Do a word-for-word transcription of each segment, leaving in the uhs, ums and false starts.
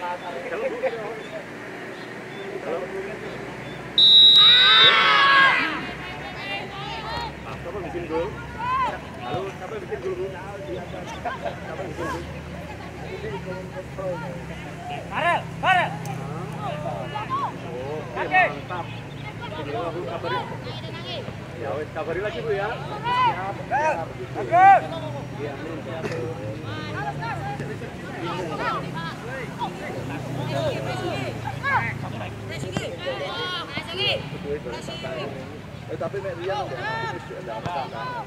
Siapa bikin gol? Halo, siapa bikin gol? Siapa bikin gol? Farel, Farel. Oh, Oke. mantap. Bu, kabari. Ya, wes kabari lagi Bu ya. Siap. Bagus. Iya, Eh tapi Mek Rian ada apa?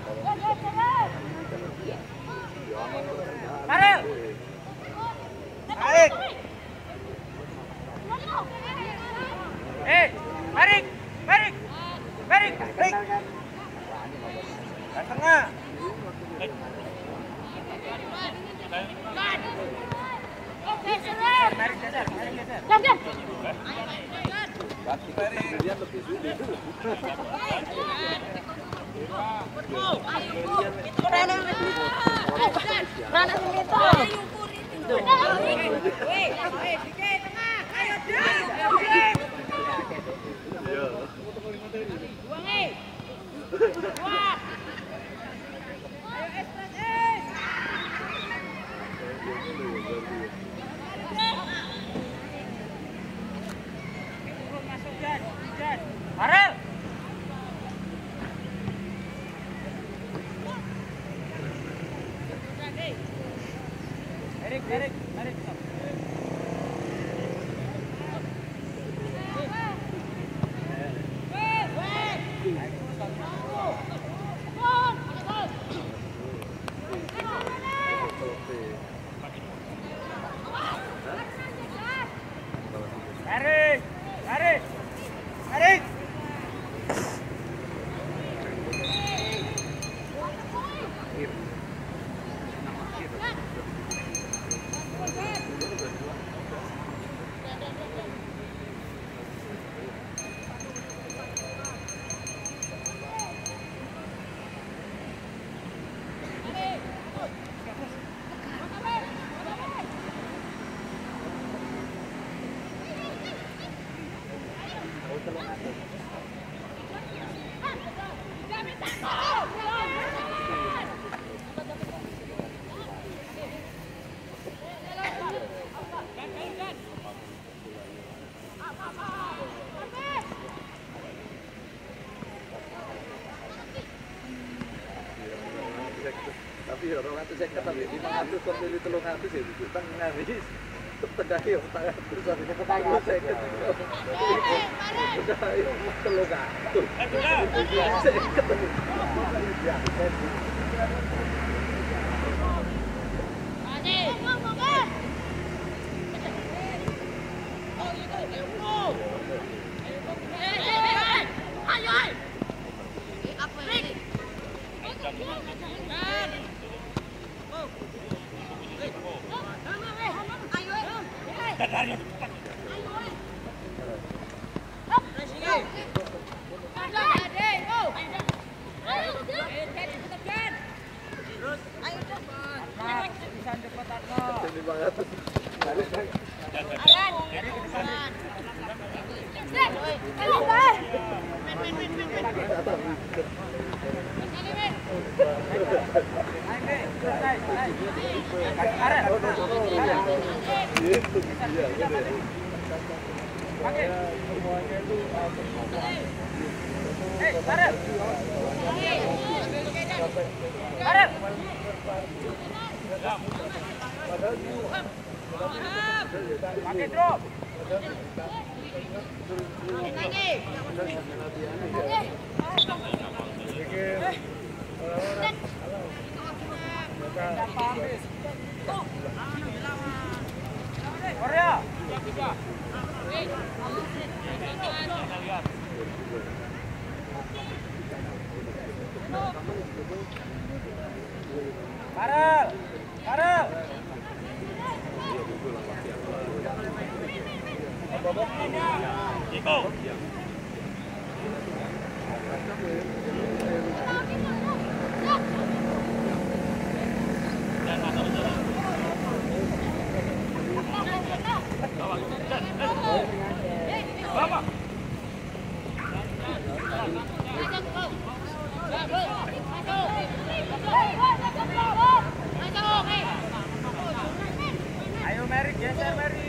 Farel. Baik. Eh, Barik, Barik, Barik, Barik. Ke tengah. Barik, geser, Barik, geser. Rian lebih sulit. Farel. Barik, Barik, Barik. Barik, Barik, Barik. Tapi orang ratus saya kata lima ratus kok dari telung ratus ya itu tengah habis tengah ya tengah terus habis ke tengah saya ke tengah ya telung ratus saya ketemu Pakai drop. Korea. Farel. Farel. Iko. Geser Mary.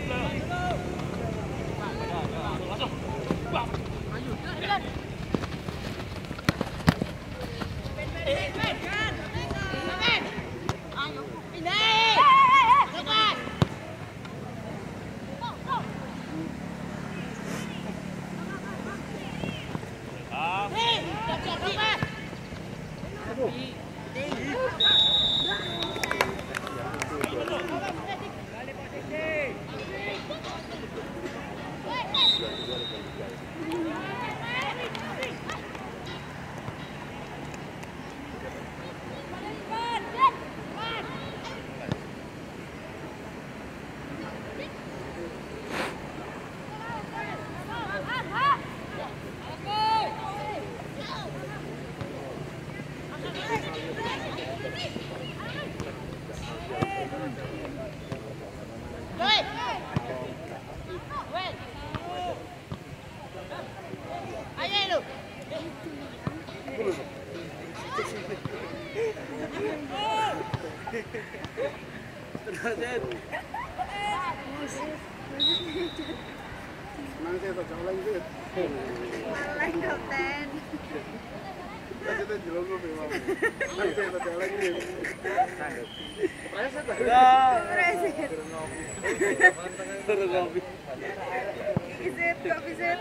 Mang saya tak jauh lagi sih. Lain kapten. Saya tak jauh lagi memang. Mang saya tak jauh lagi. Preset lah. Preset. Terus ngopi. Iset, kopi set.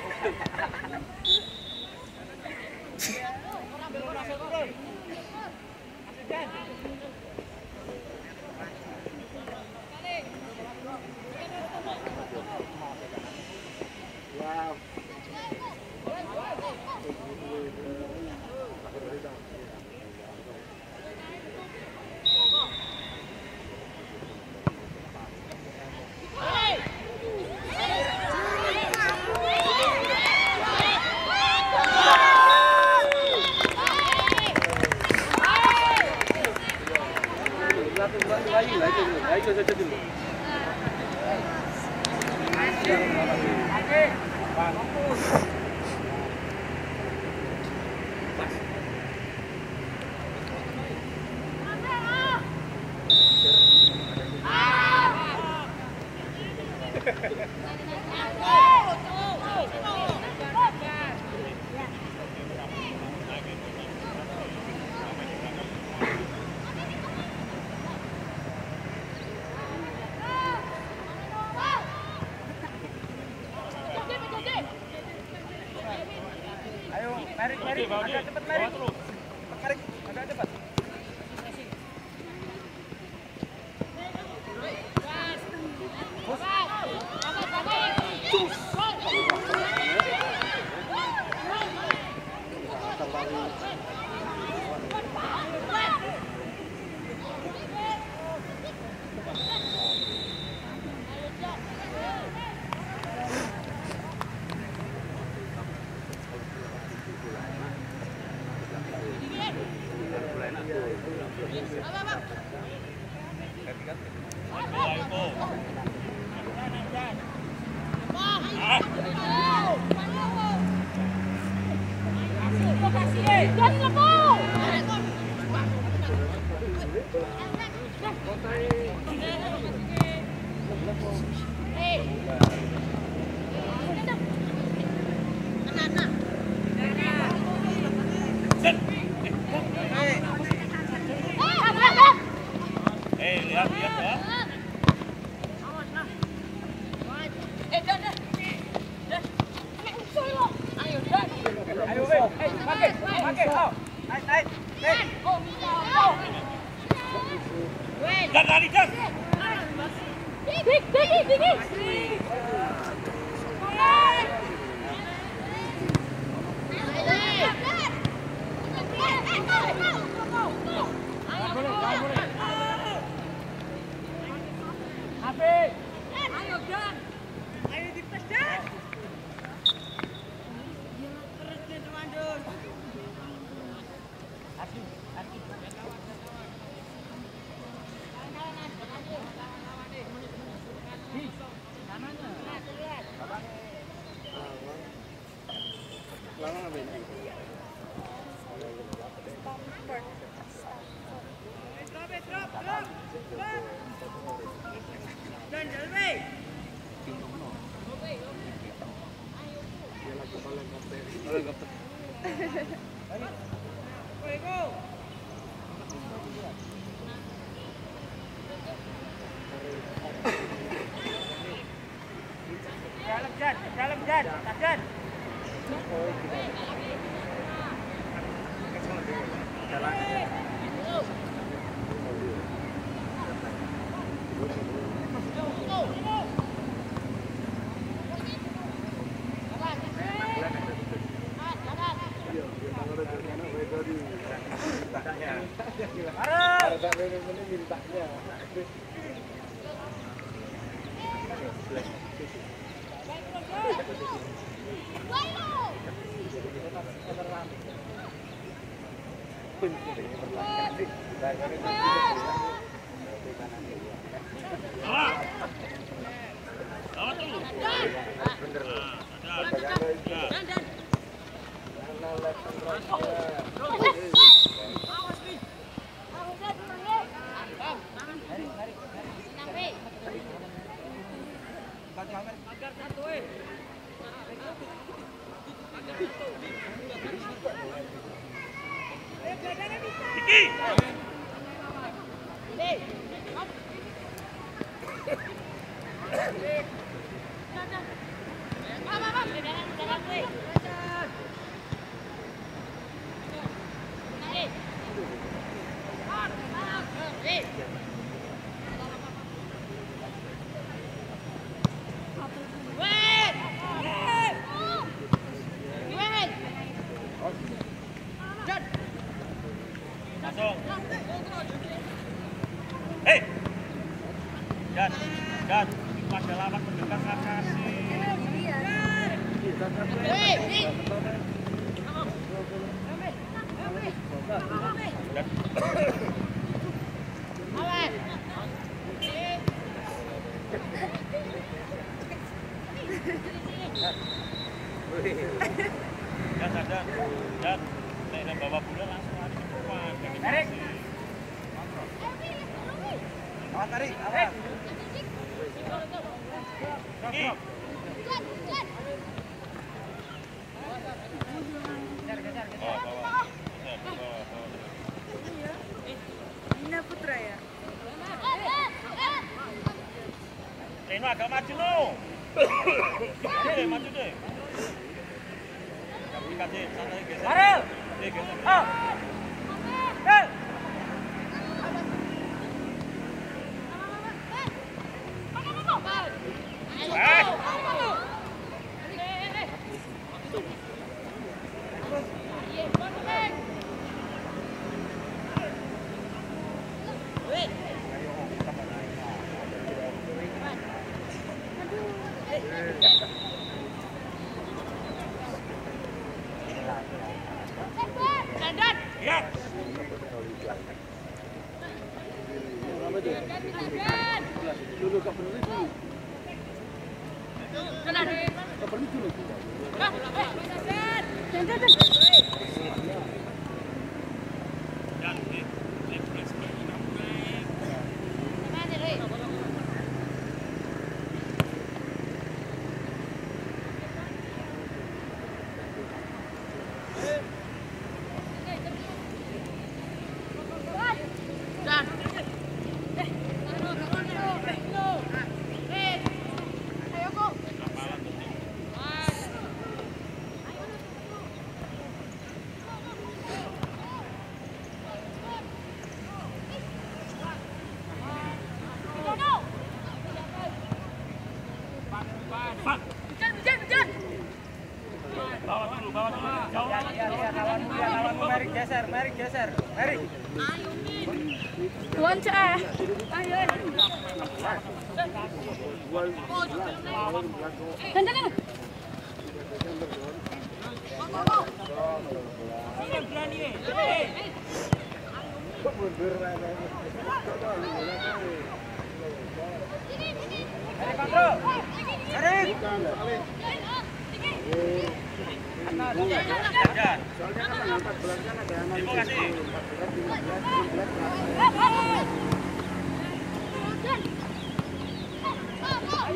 Wow. Lagi, lagi dulu, lagi saja dulu. Ayo, mari, mari, agak cepat, mari. Mari, agak cepat. Ayo, weh, eh, pakai, pakai, oh, naik, naik, naik. Dan lari dan. Dik, dik, dik, dik. Habis. Ayo, Dan. Ayo dipes, Dan. Lama nggak ini? Drop it, drop, drop, drop. Dalam Jan, dalam Jan, Jan. Hei, Dan, Dan, pada lawan mendekat kasih. Dan, Dan, Dan, dan bawa bola langsung lari ke depan. Tarik. Awas tarik, awas. Ini. Oh, bawa. Nina Putra ya? Reno agak maju no. Deh, maju deh. Kamu kasih santai geser. Barel. Eh, geser. Oh. Hei. Ya. Dulu ke penulis dulu. Ke penulis dulu. Dan ini, ini press lagi nampak. Bawa dulu, bawa dulu. Jauh. Ya, ya, ya, lawanmu, ya, lawanmu. Mari geser, mari geser. Mari. Tuan Cah. Ayo. Dan dan. Ini berani, eh. Mari kontrol. Mari. Ya. Soalnya kan angkat belang kan ada anak. Terima kasih.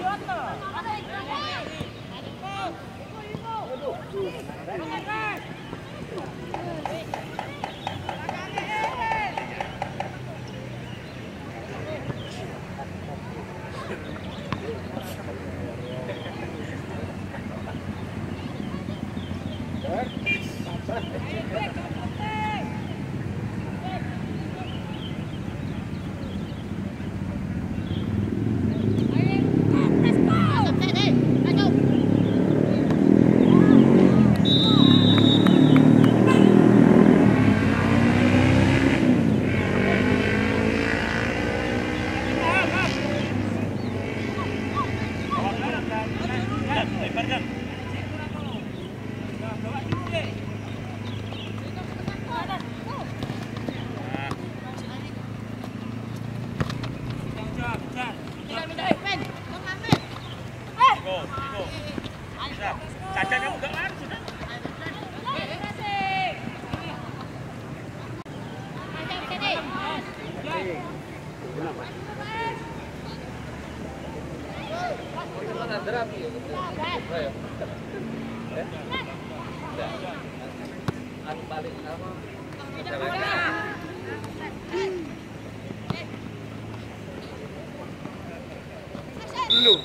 Lu.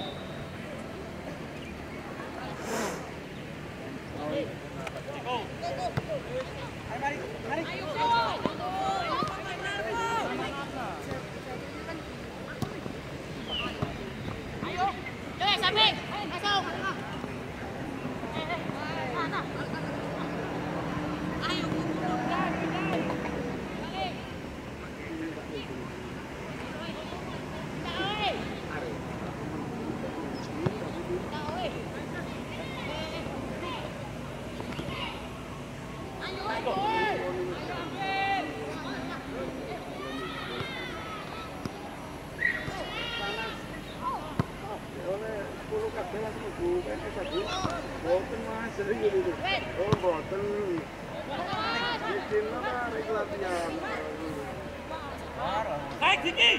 Naik tinggi.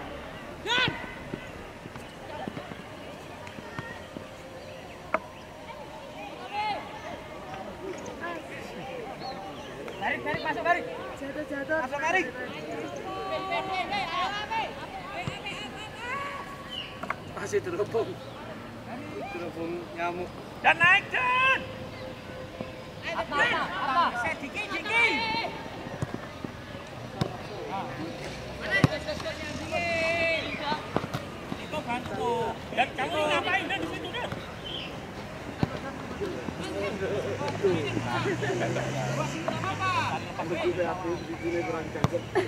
Tarik, tarik, masuk tarik. Jatuh, jatuh. Masuk tarik. Masih terhubung. Terhubung nyamuk. Dan naik, Dan. Apa, apa, apa? Sedikit, sedikit. Itu bantu. Dan kamu ngapain Dan di situ Dan? Begitu aku di sini berancang.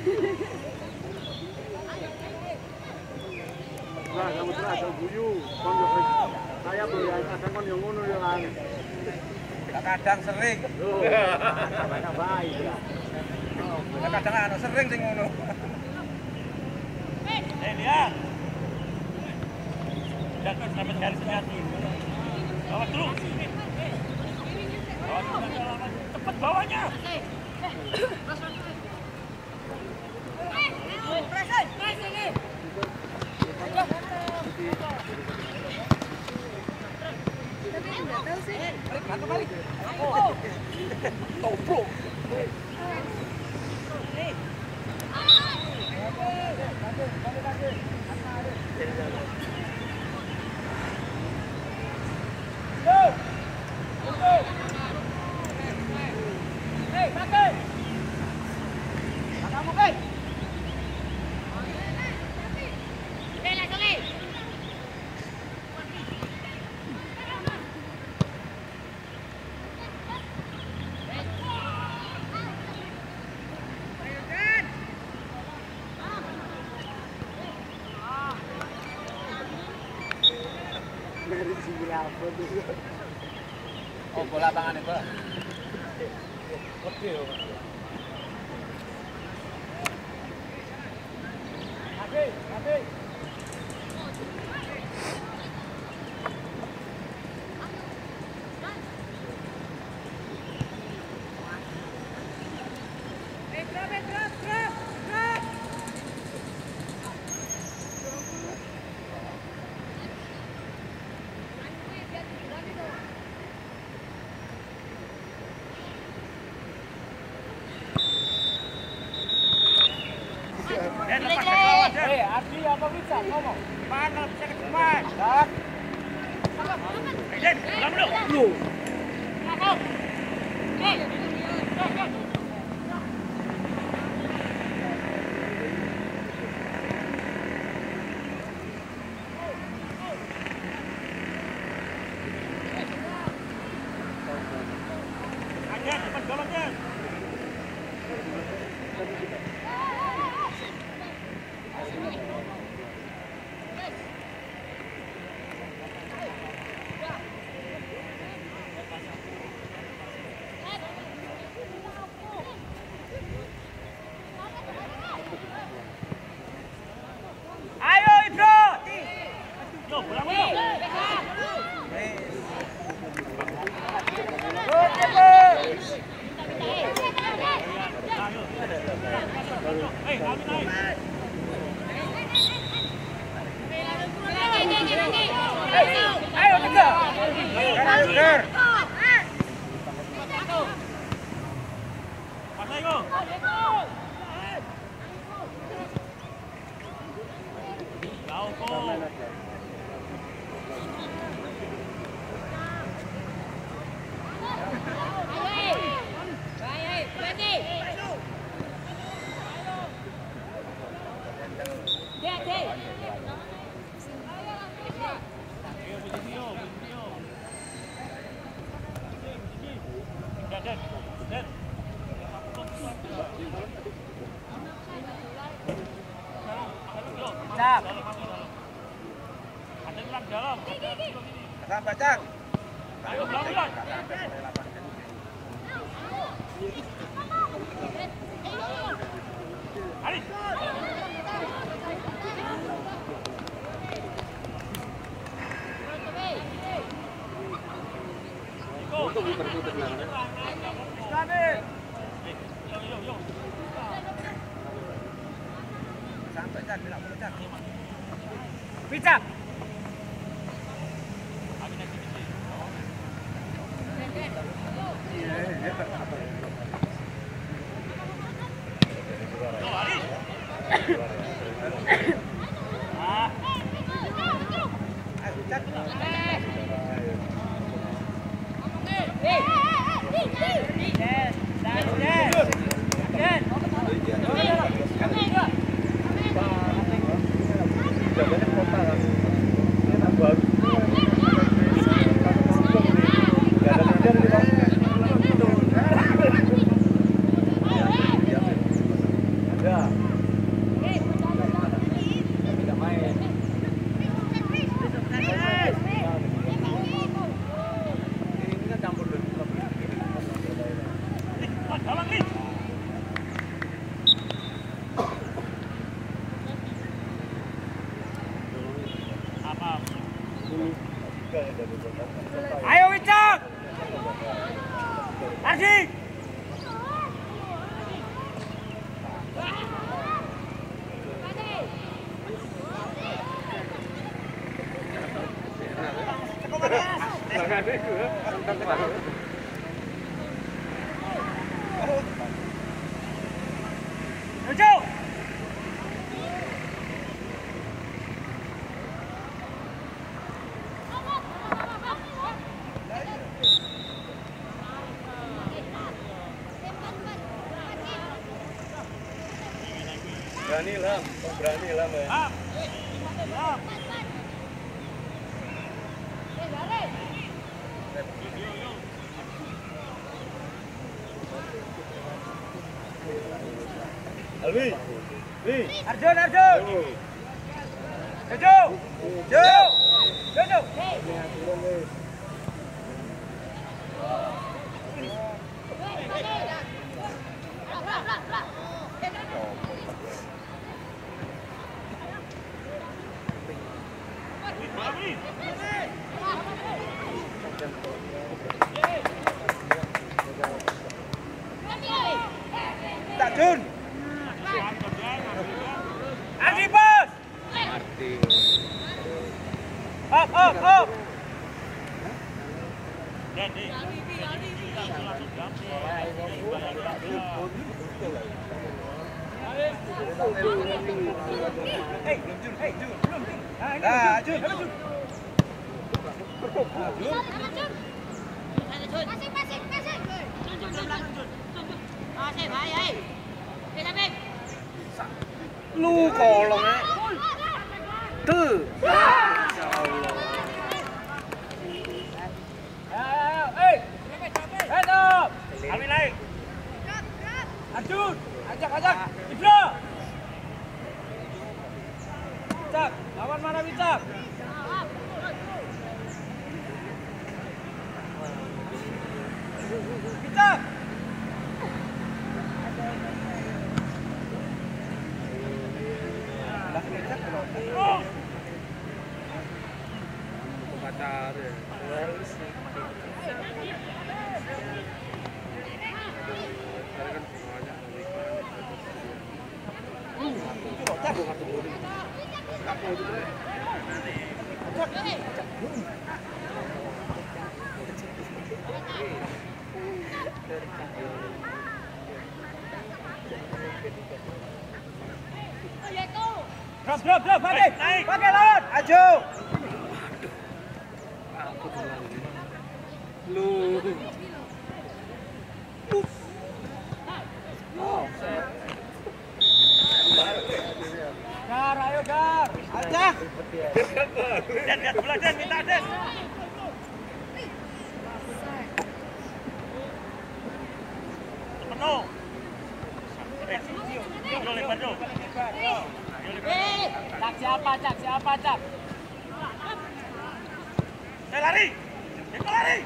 Nah, kamu terasa guyu. Saya boleh kadang kan yang ngono ya kan. Kadang sering. Loh, banyak baik ya. Kadang anu sering sing ngono. Eh, lihat. Dan sampai garis hati. Bawa terus. Bawa terus. Cepat bawanya. Tapi nggak tahu sih. Balik, bantu balik. Tobrok. Dari sebelah apa tuh? Oh, bola lapangan itu. Oke. Oke, oke. Ardi apa bisa ngomong? Mana bisa ke depan? Dan. Eh, Den, pulang dulu. Lu. Aja, cepat golong, Den. Ayo Ibro. Yo, pulang dulu. Good, Ibro. Eh, kami naik. Ayo tiga. Ayo Ger. Pas ayo. Jauh kok. Ayo, posisi yo, posisi yo. Den, Den, Den. Cak. Ada pulang dalam. Sampai Cak. Ayo, pulang pulang. Ali. Untuk putar-putar belakang. Yo, yo, yo. Sampai Cak, bilang boleh Cak. Picak. Abi nanti bisa. Yo, Ali. Ah, Ayo Cak. Yes, yes, yes. Jaganya kota kan. Ini enak bagus. Gak ada meja di bawah. Ada. Tidak main. Ini kan campur dulu. dalam nih. Apa? Ayo Wicak. Ardi. Lucu. Berani lah, berani lah mbak. Ah. Ah. Alwi, Wi, Arjun, Arjun. Lucu. Lucu. Lucu. Tak Jun. Ardi bos. Up, up, up. Jadi, langsung jam. Hei, Jun, hei, Jun, belum, Jun. Nah, Jun. Jun. Jun. Passing, passing, passing. Jun, Jun, Jun, Jun, Jun. Passing, baik, baik. Oke, sampai. Lu kolongnya. Tuh. Ayo, hei. Head up. Alwi naik. Arjun, ajak, ajak. Ibra. Cak, lawan mana Bicak? Bicak. Oh. Pacar ya. Drop, drop, drop, pakai, pakai lawan, aju. Lu. Gar, ayo Gar, ajak. Den, lihat bola Den, minta Den. Penuh. Eh, Yo lebar dulu. Eh, Cak siapa, Cak siapa, Cak? Saya lari. Kita lari.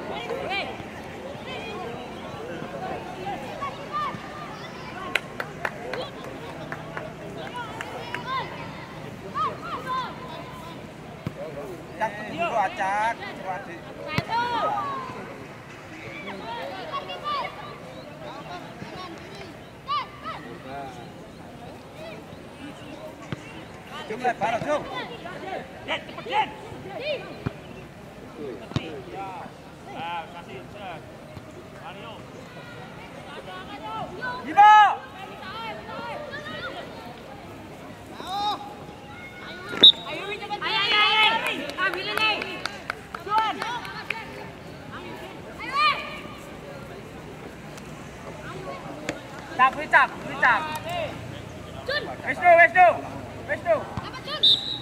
Cak dulu, Cak. Adik. Jom lebar, jom. Den, cepet Den. Ah, kasih set. Mario. Bima. Ayo, ayo, ayo. Ambil ini. Jun. Ayo. Cak, Bicak, Bicak. Jun. Wisnu, Wisnu. Wisnu. Dapat Jun.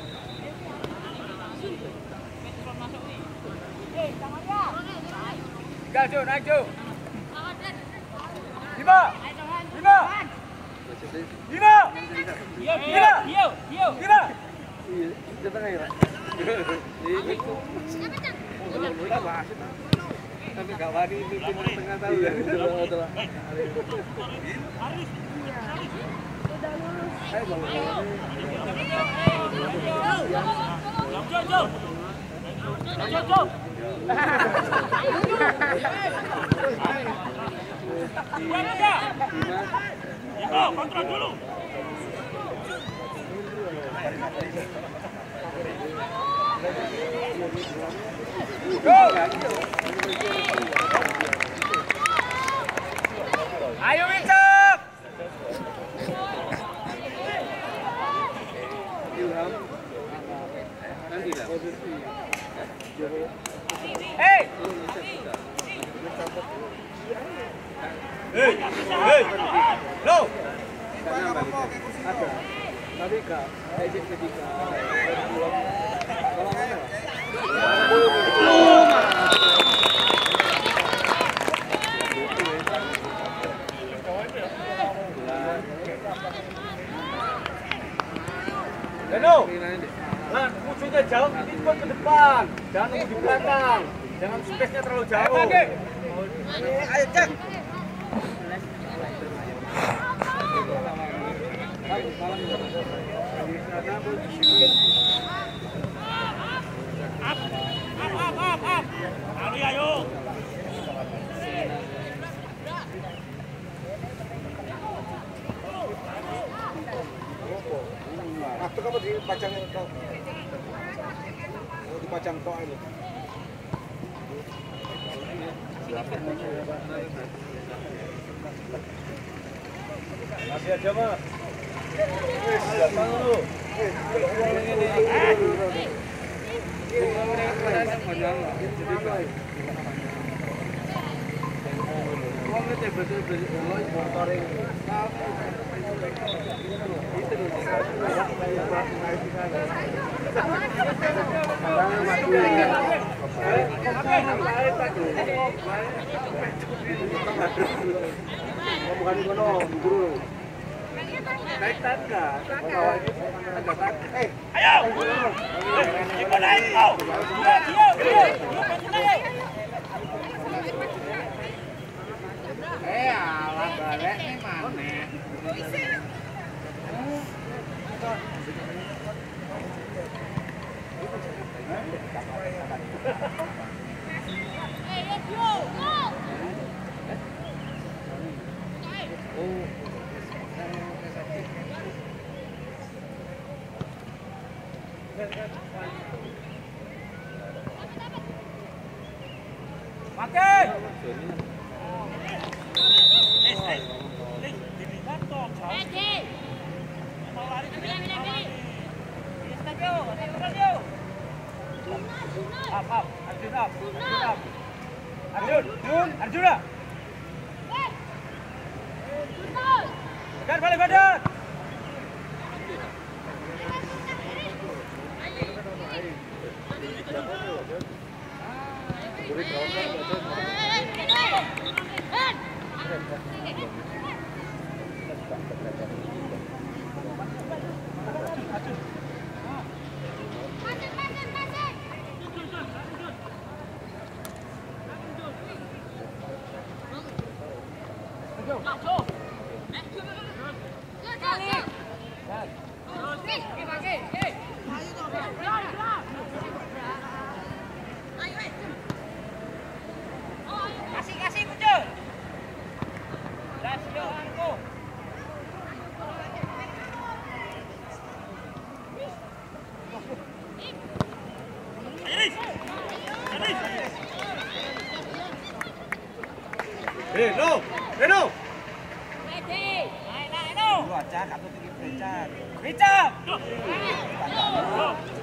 Tinggal Jun, naik Jun. Bima. Bima. Bima. Yo, Bima. yo, yo. Bima. Iya, di tengah ya. Tapi gak wani itu tengah tahu ya. Itulah. Ayo bang. Jo, Jo. Jo, Jo. Buat aja. Yo, kontrol dulu. Go. Ayo Bicak. Ilham. Nanti lah. Hey. Hei, hei. Lo. Ada. Tapi kak, exit ketika kalau mana? Deno. Lan, musuhnya jauh, timbul ke depan. Jangan nunggu di belakang. Jangan space-nya terlalu jauh. Ayo, Cak. Up, up, up, up, up. Ayo, ayo. Waktu kamu dipajang tok. Dipajang tok ini. Masih aja, Mas. Bukan kono, guru. Naik tangga. Eh, Ayo! Ikut naik kau! Dia, dia, dia! eh alah balik nih mana? Hey, let's go! Go! Makai! Lis, lis, lis, dilihat toh, jauh. Eh, Ji! Mau lari ke Pilih, pilih, pilih! Step yo, step yo. Up, up, Arjun up, Arjun up. Arjun, Arjun, Arjuna. Badan balik badan. Kasih, kasih, muncul! Lasio angko. Lis! Lis! Eh, no, eh no. Ready! Lu aja, kamu tinggi becak. Becak. Go!